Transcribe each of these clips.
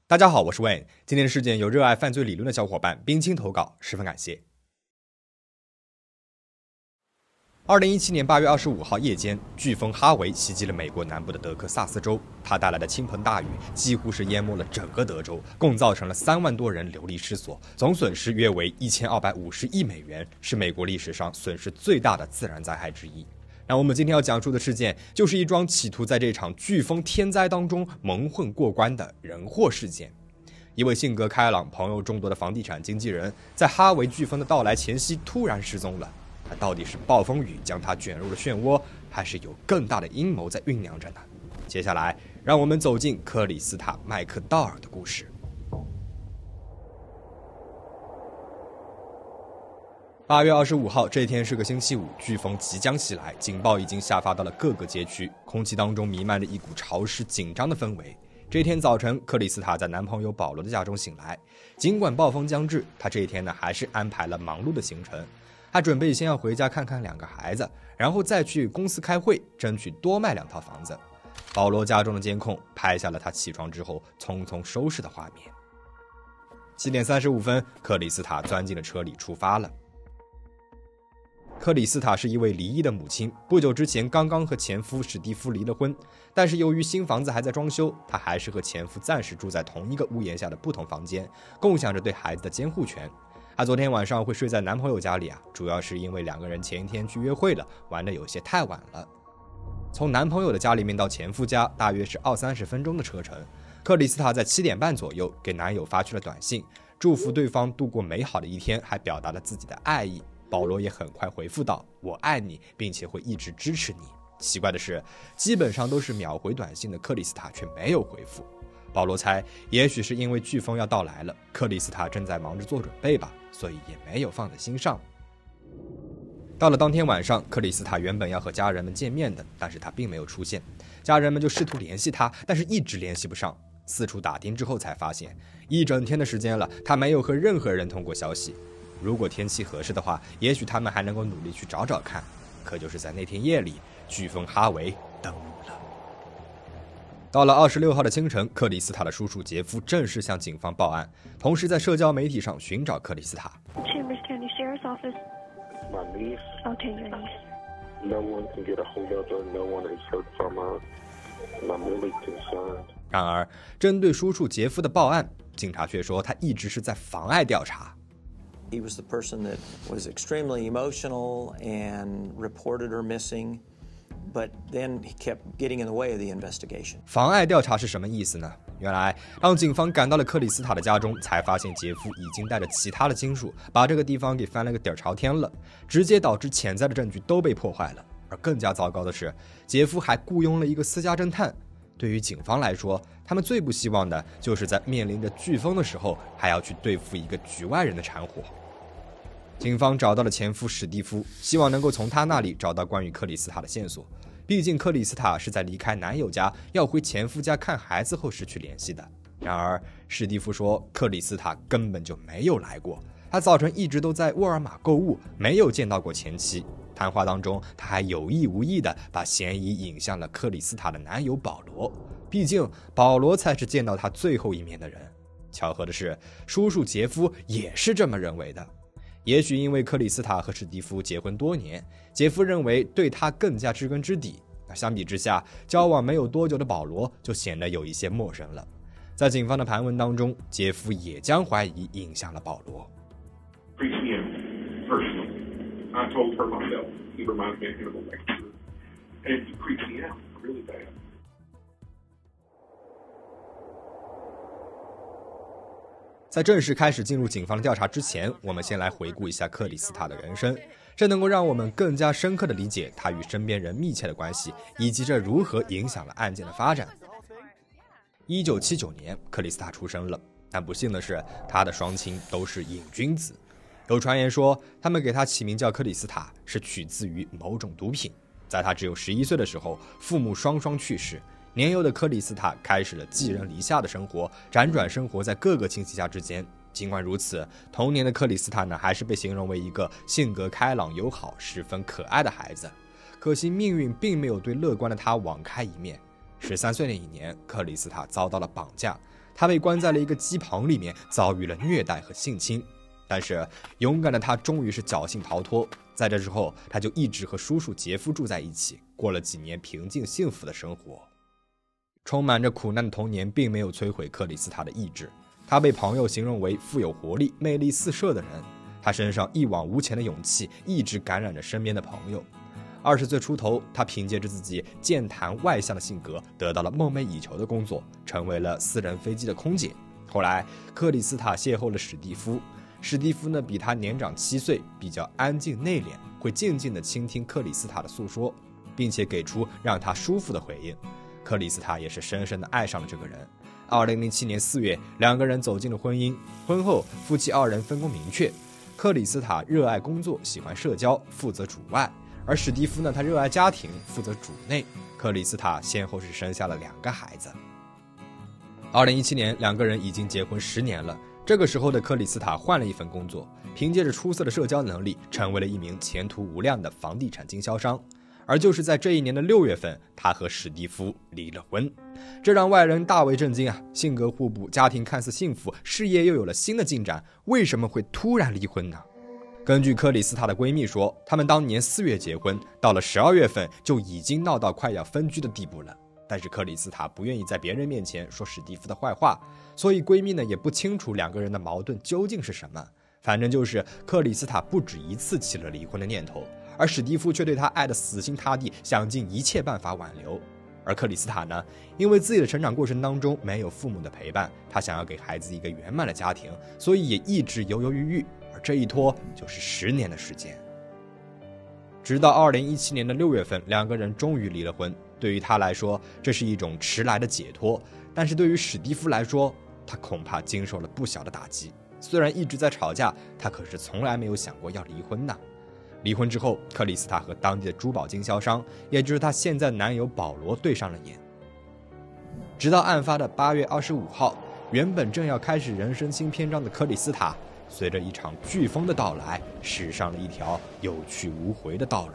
大家好，我是 Wayne。今天的事件由热爱犯罪理论的小伙伴冰清投稿，十分感谢。2017年8月25号夜间，飓风哈维袭击了美国南部的德克萨斯州，它带来的倾盆大雨几乎是淹没了整个德州，共造成了3万多人流离失所，总损失约为1250亿美元，是美国历史上损失最大的自然灾害之一。那我们今天要讲述的事件，就是一桩企图在这场飓风天灾当中蒙混过关的人祸事件。一位性格开朗、朋友众多的房地产经纪人，在哈维飓风的到来前夕突然失踪了。那到底是暴风雨将他卷入了漩涡，还是有更大的阴谋在酝酿着呢？接下来，让我们走进克里斯塔·麦克道尔的故事。8月25号，这天是个星期五，飓风即将袭来，警报已经下发到了各个街区，空气当中弥漫着一股潮湿紧张的氛围。这天早晨，克里斯塔在男朋友保罗的家中醒来，尽管暴风将至，他这一天还是安排了忙碌的行程。他准备先要回家看看2个孩子，然后再去公司开会，争取多卖2套房子。保罗家中的监控拍下了他起床之后匆匆收拾的画面。7点35分，克里斯塔钻进了车里出发了。克里斯塔是一位离异的母亲，不久之前刚刚和前夫史蒂夫离了婚，但是由于新房子还在装修，她还是和前夫暂时住在同一个屋檐下的不同房间，共享着对孩子的监护权。她昨天晚上会睡在男朋友家里主要是因为2个人前一天去约会了，玩得有些太晚了。从男朋友的家里面到前夫家大约是20-30分钟的车程。克里斯塔在7点半左右给男友发去了短信，祝福对方度过美好的一天，还表达了自己的爱意。保罗也很快回复道：“我爱你，并且会一直支持你。”奇怪的是，基本上都是秒回短信的克里斯塔却没有回复。保罗猜，也许是因为飓风要到来了，克里斯塔正在忙着做准备吧，所以也没有放在心上。到了当天晚上，克里斯塔原本要和家人们见面的，但是他并没有出现。家人们就试图联系他，但是一直联系不上。四处打听之后才发现，一整天的时间了，他没有和任何人通过消息。如果天气合适的话，也许他们还能够努力去找找看。可就是在那天夜里，飓风哈维登陆了。到了26号的清晨，克里斯塔的叔叔杰夫正式向警方报案，同时在社交媒体上寻找克里斯塔。 Chambers County Sheriff's Office. My niece. Okay, your niece. No one can get a hold of her. No one has heard from her. And I'm really concerned. 然而，针对叔叔杰夫的报案，警察却说他一直是在妨碍调查。 He was the person that was extremely emotional and reported her missing, but then he kept getting in the way of the investigation. 妨碍调查是什么意思呢？原来，当警方赶到了克里斯塔的家中，才发现杰夫已经带着其他的亲属把这个地方给翻了个底朝天了，直接导致潜在的证据都被破坏了。而更加糟糕的是，杰夫还雇佣了一个私家侦探。对于警方来说，他们最不希望的就是在面临着飓风的时候，还要去对付一个局外人的掺和。警方找到了前夫史蒂夫，希望能够从他那里找到关于克里斯塔的线索。毕竟克里斯塔是在离开男友家要回前夫家看孩子后失去联系的。然而史蒂夫说，克里斯塔根本就没有来过，他早晨一直都在沃尔玛购物，没有见到过前妻。谈话当中，他还有意无意地把嫌疑引向了克里斯塔的男友保罗，毕竟保罗才是见到他最后一面的人。巧合的是，叔叔杰夫也是这么认为的。也许因为克里斯塔和史蒂夫结婚多年，杰夫认为对他更加知根知底。相比之下，交往没有多久的保罗就显得有一些陌生了。在警方的盘问当中，杰夫也将怀疑引向了保罗。 I told her myself. He reminds me of Hannibal Lecter. And he creeps me out really bad. 在正式开始进入警方的调查之前，我们先来回顾一下克里斯塔的人生，这能够让我们更加深刻地理解他与身边人密切的关系，以及这如何影响了案件的发展。1979年，克里斯塔出生了，但不幸的是，他的双亲都是瘾君子。有传言说，他们给他起名叫克里斯塔是取自于某种毒品。在他只有11岁的时候，父母双双去世，年幼的克里斯塔开始了寄人篱下的生活，辗转生活在各个亲戚家之间。尽管如此，童年的克里斯塔还是被形容为一个性格开朗友好、十分可爱的孩子。可惜命运并没有对乐观的他网开一面。13岁那一年，克里斯塔遭到了绑架， 他被关在了一个鸡棚里面，遭遇了虐待和性侵。但是勇敢的他终于是侥幸逃脱，在这之后他就一直和叔叔杰夫住在一起，过了几年平静幸福的生活。充满着苦难的童年并没有摧毁克里斯塔的意志，他被朋友形容为富有活力、魅力四射的人。他身上一往无前的勇气一直感染着身边的朋友。20岁出头，他凭借着自己健谈外向的性格，得到了梦寐以求的工作，成为了私人飞机的空姐。后来克里斯塔邂逅了史蒂夫，史蒂夫呢比他年长7岁，比较安静内敛，会静静地倾听克里斯塔的诉说，并且给出让他舒服的回应。克里斯塔也是深深地爱上了这个人。2007年4月，两个人走进了婚姻。婚后，夫妻2人分工明确，克里斯塔热爱工作，喜欢社交，负责主外；而史蒂夫呢，他热爱家庭，负责主内。克里斯塔先后是生下了2个孩子。2017年，两个人已经结婚10年了。这个时候的克里斯塔换了一份工作，凭借着出色的社交能力，成为了一名前途无量的房地产经销商。而就是在这一年的6月份，他和史蒂夫离了婚，这让外人大为震惊啊！性格互补，家庭看似幸福，事业又有了新的进展，为什么会突然离婚呢？根据克里斯塔的闺蜜说，他们当年4月结婚，到了12月份就已经闹到快要分居的地步了。但是克里斯塔不愿意在别人面前说史蒂夫的坏话，所以闺蜜呢也不清楚两个人的矛盾究竟是什么。反正就是克里斯塔不止一次起了离婚的念头，而史蒂夫却对他爱得死心塌地，想尽一切办法挽留。而克里斯塔呢，因为自己的成长过程当中没有父母的陪伴，他想要给孩子一个圆满的家庭，所以也一直犹犹豫豫，而这一拖就是10年的时间。直到2017年的6月份，两个人终于离了婚。对于他来说，这是一种迟来的解脱，但是对于史蒂夫来说，他恐怕经受了不小的打击。虽然一直在吵架，他可是从来没有想过要离婚呢。离婚之后，克里斯塔和当地的珠宝经销商，也就是她现在男友保罗对上了眼。直到案发的8月25号，原本正要开始人生新篇章的克里斯塔，随着一场飓风的到来，驶上了一条有去无回的道路。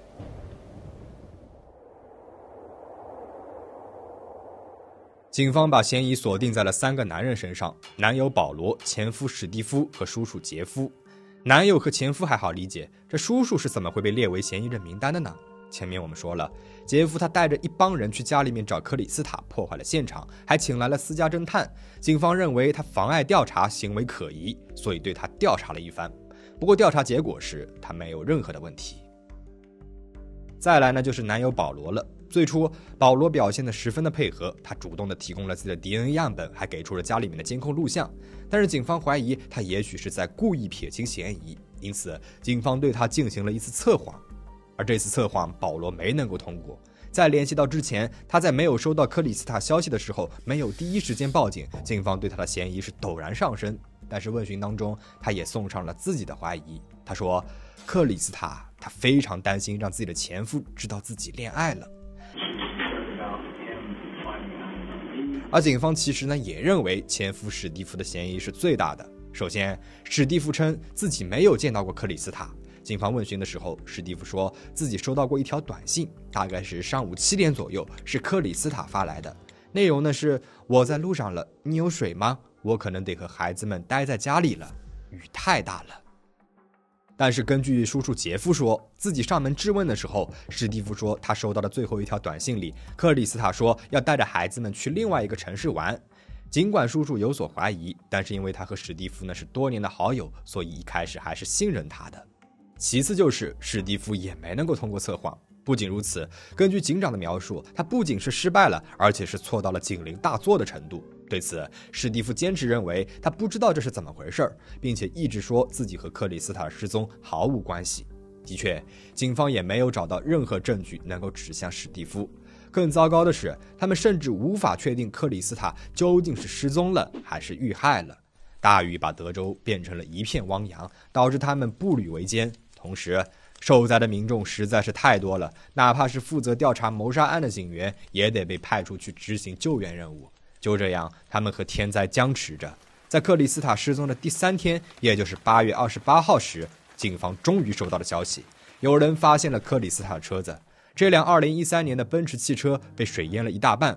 警方把嫌疑锁定在了3个男人身上：男友保罗、前夫史蒂夫和叔叔杰夫。男友和前夫还好理解，这叔叔是怎么会被列为嫌疑人名单的呢？前面我们说了，杰夫他带着一帮人去家里面找克里斯塔，破坏了现场，还请来了私家侦探。警方认为他妨碍调查，行为可疑，所以对他调查了一番。不过调查结果是他没有任何的问题。再来呢，就是男友保罗了。最初保罗表现得十分的配合，他主动地提供了自己的 DNA 样本，还给出了家里面的监控录像。但是警方怀疑他也许是在故意撇清嫌疑，因此警方对他进行了一次测谎。而这次测谎保罗没能够通过。在联系到之前，他在没有收到克里斯塔消息的时候，没有第一时间报警，警方对他的嫌疑是陡然上升。但是问询当中，他也送上了自己的怀疑。他说克里斯塔他非常担心让自己的前夫知道自己恋爱了。而警方其实呢也认为前夫史蒂夫的嫌疑是最大的。首先，史蒂夫称自己没有见到过克里斯塔。警方问询的时候，史蒂夫说自己收到过一条短信，大概是上午7点左右，是克里斯塔发来的。内容呢是：我在路上了，你有水吗？我可能得和孩子们待在家里了，雨太大了。但是根据叔叔杰夫说，自己上门质问的时候，史蒂夫说他收到的最后一条短信里，克里斯塔说要带着孩子们去另外一个城市玩。尽管叔叔有所怀疑，但是因为他和史蒂夫呢是多年的好友，所以一开始还是信任他的。其次就是史蒂夫也没能够通过测谎。不仅如此，根据警长的描述，他不仅是失败了，而且是错到了警铃大作的程度。对此，史蒂夫坚持认为他不知道这是怎么回事，并且一直说自己和克里斯塔的失踪毫无关系。的确，警方也没有找到任何证据能够指向史蒂夫。更糟糕的是，他们甚至无法确定克里斯塔究竟是失踪了还是遇害了。大雨把德州变成了一片汪洋，导致他们步履维艰。同时，受灾的民众实在是太多了，哪怕是负责调查谋杀案的警员也得被派出去执行救援任务。就这样，他们和天灾僵持着。在克里斯塔失踪的第3天，也就是8月28号时，警方终于收到了消息，有人发现了克里斯塔的车子。这辆2013年的奔驰汽车被水淹了一大半，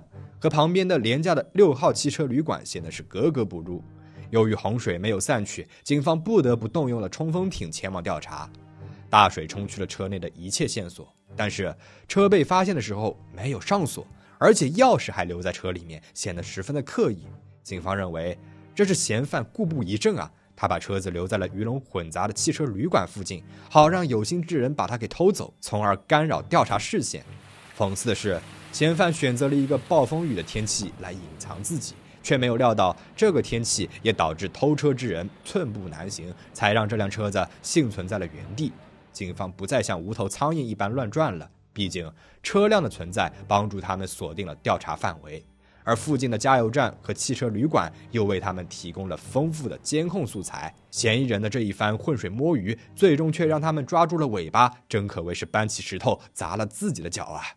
和旁边的廉价的6号汽车旅馆显得是格格不入。由于洪水没有散去，警方不得不动用了冲锋艇前往调查。大水冲去了车内的一切线索，但是车被发现的时候没有上锁，而且钥匙还留在车里面，显得十分的刻意。警方认为这是嫌犯故布疑阵啊，他把车子留在了鱼龙混杂的汽车旅馆附近，好让有心之人把他给偷走，从而干扰调查视线。讽刺的是，嫌犯选择了一个暴风雨的天气来隐藏自己，却没有料到这个天气也导致偷车之人寸步难行，才让这辆车子幸存在了原地。警方不再像无头苍蝇一般乱转了，毕竟车辆的存在帮助他们锁定了调查范围，而附近的加油站和汽车旅馆又为他们提供了丰富的监控素材。嫌疑人的这一番浑水摸鱼，最终却让他们抓住了尾巴，真可谓是搬起石头砸了自己的脚啊！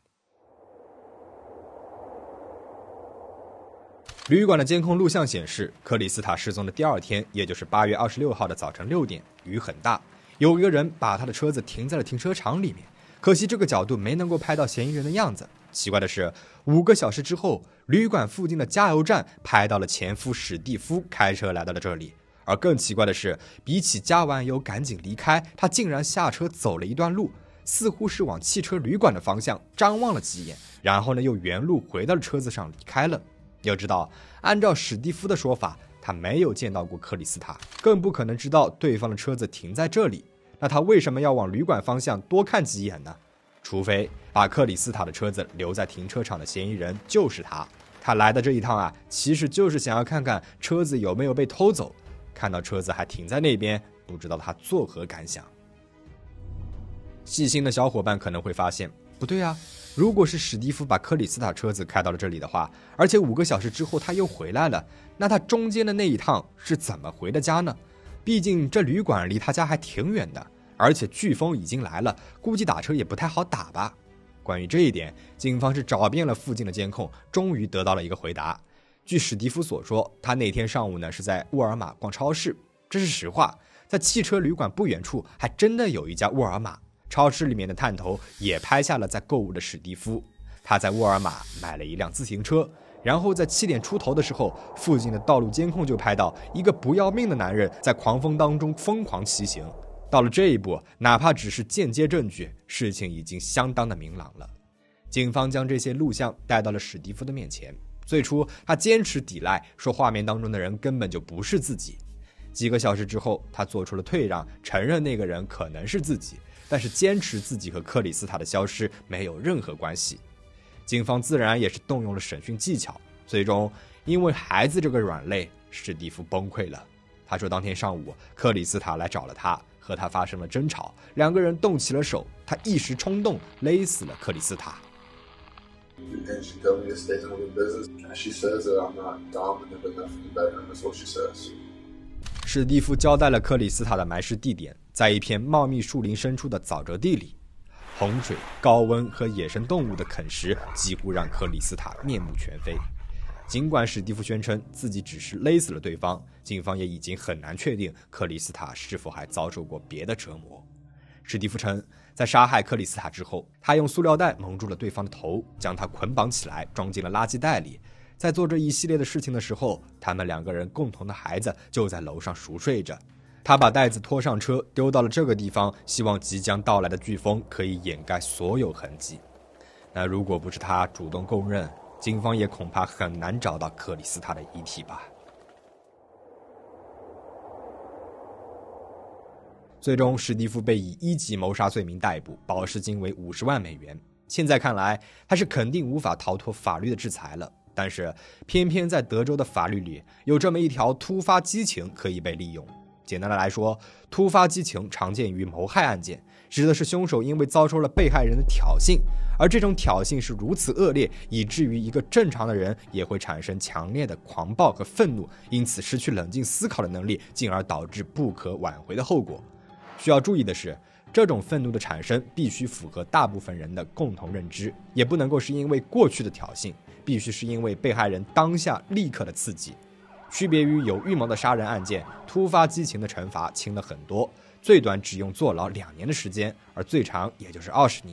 旅馆的监控录像显示，克里斯塔失踪的第二天，也就是8月26号的早晨6点，雨很大，有一个人把他的车子停在了停车场里面，可惜这个角度没能够拍到嫌疑人的样子。奇怪的是，5个小时之后，旅馆附近的加油站拍到了前夫史蒂夫开车来到了这里。而更奇怪的是，比起加完油赶紧离开，他竟然下车走了一段路，似乎是往汽车旅馆的方向张望了几眼，然后呢又原路回到了车子上离开了。要知道，按照史蒂夫的说法，他没有见到过克里斯塔，更不可能知道对方的车子停在这里。那他为什么要往旅馆方向多看几眼呢？除非把克里斯塔的车子留在停车场的嫌疑人就是他。他来的这一趟啊，其实就是想要看看车子有没有被偷走。看到车子还停在那边，不知道他作何感想。细心的小伙伴可能会发现，不对啊，如果是史蒂夫把克里斯塔车子开到了这里的话，而且5个小时之后他又回来了，那他中间的那一趟是怎么回的家呢？毕竟这旅馆离他家还挺远的，而且飓风已经来了，估计打车也不太好打吧。关于这一点，警方是找遍了附近的监控，终于得到了一个回答。据史蒂夫所说，他那天上午呢是在沃尔玛逛超市，这是实话。在汽车旅馆不远处还真的有一家沃尔玛，超市里面的探头也拍下了在购物的史蒂夫。他在沃尔玛买了一辆自行车，然后在7点出头的时候，附近的道路监控就拍到一个不要命的男人在狂风当中疯狂骑行。到了这一步，哪怕只是间接证据，事情已经相当的明朗了。警方将这些录像带到了史蒂夫的面前，最初他坚持抵赖，说画面当中的人根本就不是自己。几个小时之后，他做出了退让，承认那个人可能是自己，但是坚持自己和克里斯塔的消失没有任何关系。警方自然也是动用了审讯技巧，最终因为孩子这个软肋，史蒂夫崩溃了。他说当天上午克里斯塔来找了他，和他发生了争吵，两个人动起了手，他一时冲动勒死了克里斯塔。 And she told me to stay home in business. She says that I'm not dominant enough to be better, and that's what she says. 史蒂夫交代了克里斯塔的埋尸地点，在一片茂密树林深处的沼泽地里。洪水、高温和野生动物的啃食几乎让克里斯塔面目全非。尽管史蒂夫宣称自己只是勒死了对方，警方也已经很难确定克里斯塔是否还遭受过别的折磨。史蒂夫称，在杀害克里斯塔之后，他用塑料袋蒙住了对方的头，将他捆绑起来装进了垃圾袋里。在做这一系列的事情的时候，他们两个人共同的孩子就在楼上熟睡着。他把袋子拖上车，丢到了这个地方，希望即将到来的飓风可以掩盖所有痕迹。那如果不是他主动供认，警方也恐怕很难找到克里斯塔的遗体吧。最终，史蒂夫被以1级谋杀罪名逮捕，保释金为50万美元。现在看来，他是肯定无法逃脱法律的制裁了。但是，偏偏在德州的法律里，有这么一条突发激情可以被利用。简单的来说，突发激情常见于谋害案件，指的是凶手因为遭受了被害人的挑衅，而这种挑衅是如此恶劣，以至于一个正常的人也会产生强烈的狂暴和愤怒，因此失去冷静思考的能力，进而导致不可挽回的后果。需要注意的是，这种愤怒的产生必须符合大部分人的共同认知，也不能够是因为过去的挑衅，必须是因为被害人当下立刻的刺激。区别于有预谋的杀人案件，突发激情的惩罚轻了很多，最短只用坐牢2年的时间，而最长也就是20年。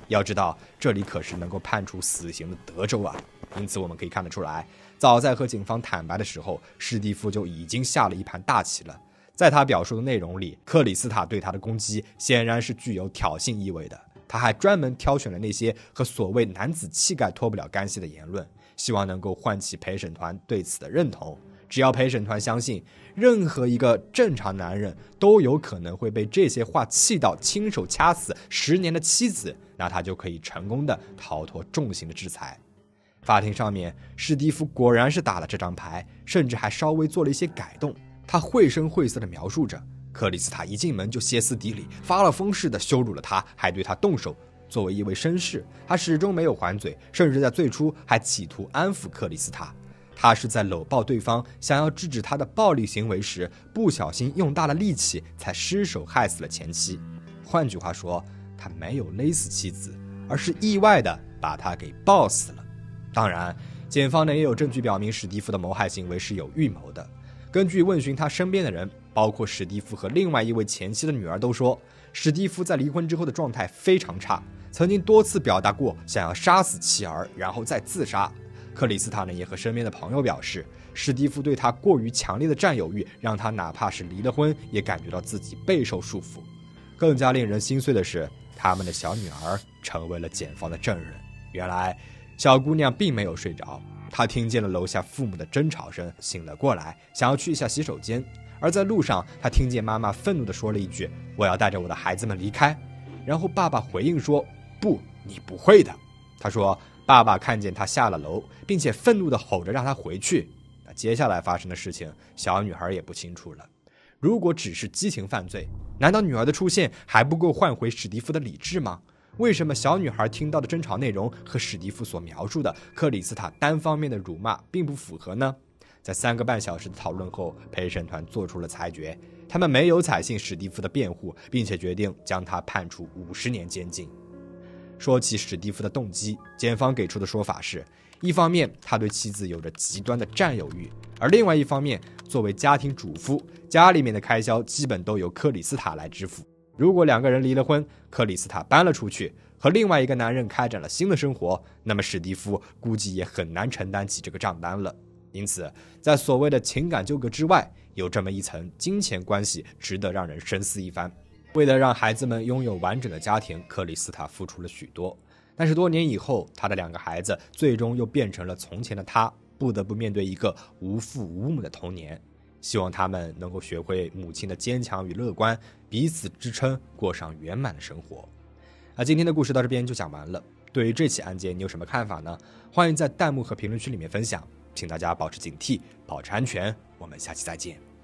要知道，这里可是能够判处死刑的德州啊！因此我们可以看得出来，早在和警方坦白的时候，史蒂夫就已经下了一盘大棋了。在他表述的内容里，克里斯塔对他的攻击显然是具有挑衅意味的。他还专门挑选了那些和所谓男子气概脱不了干系的言论，希望能够唤起陪审团对此的认同。只要陪审团相信任何一个正常男人都有可能会被这些话气到亲手掐死10年的妻子，那他就可以成功的逃脱重刑的制裁。法庭上面，史蒂夫果然是打了这张牌，甚至还稍微做了一些改动。他绘声绘色地描述着，克里斯塔一进门就歇斯底里，发了疯似的羞辱了他，还对他动手。作为一位绅士，他始终没有还嘴，甚至在最初还企图安抚克里斯塔。他是在搂抱对方想要制止他的暴力行为时，不小心用大了力气，才失手害死了前妻。换句话说，他没有勒死妻子，而是意外地把他给抱死了。当然，检方呢也有证据表明史蒂夫的谋害行为是有预谋的。根据问询他身边的人，包括史蒂夫和另外一位前妻的女儿都说，史蒂夫在离婚之后的状态非常差，曾经多次表达过想要杀死妻儿，然后再自杀。克里斯塔呢也和身边的朋友表示，史蒂夫对他过于强烈的占有欲，让他哪怕是离了婚，也感觉到自己备受束缚。更加令人心碎的是，他们的小女儿成为了检方的证人。原来，小姑娘并没有睡着，她听见了楼下父母的争吵声，醒了过来，想要去一下洗手间。而在路上，她听见妈妈愤怒地说了一句：“我要带着我的孩子们离开。”然后爸爸回应说：“不，你不会的。”他说爸爸看见他下了楼，并且愤怒地吼着让他回去。那接下来发生的事情，小女孩也不清楚了。如果只是激情犯罪，难道女儿的出现还不够唤回史蒂夫的理智吗？为什么小女孩听到的争吵内容和史蒂夫所描述的克里斯塔单方面的辱骂并不符合呢？在3个半小时的讨论后，陪审团做出了裁决，他们没有采信史蒂夫的辩护，并且决定将他判处50年监禁。说起史蒂夫的动机，检方给出的说法是，一方面他对妻子有着极端的占有欲，而另外一方面，作为家庭主妇，家里面的开销基本都由克里斯塔来支付。如果2个人离了婚，克里斯塔搬了出去，和另外一个男人开展了新的生活，那么史蒂夫估计也很难承担起这个账单了。因此，在所谓的情感纠葛之外，有这么一层金钱关系值得让人深思一番。为了让孩子们拥有完整的家庭，克里斯塔付出了许多。但是多年以后，他的2个孩子最终又变成了从前的他，不得不面对一个无父无母的童年。希望他们能够学会母亲的坚强与乐观，彼此支撑，过上圆满的生活。今天的故事到这边就讲完了。对于这起案件，你有什么看法呢？欢迎在弹幕和评论区里面分享。请大家保持警惕，保持安全。我们下期再见。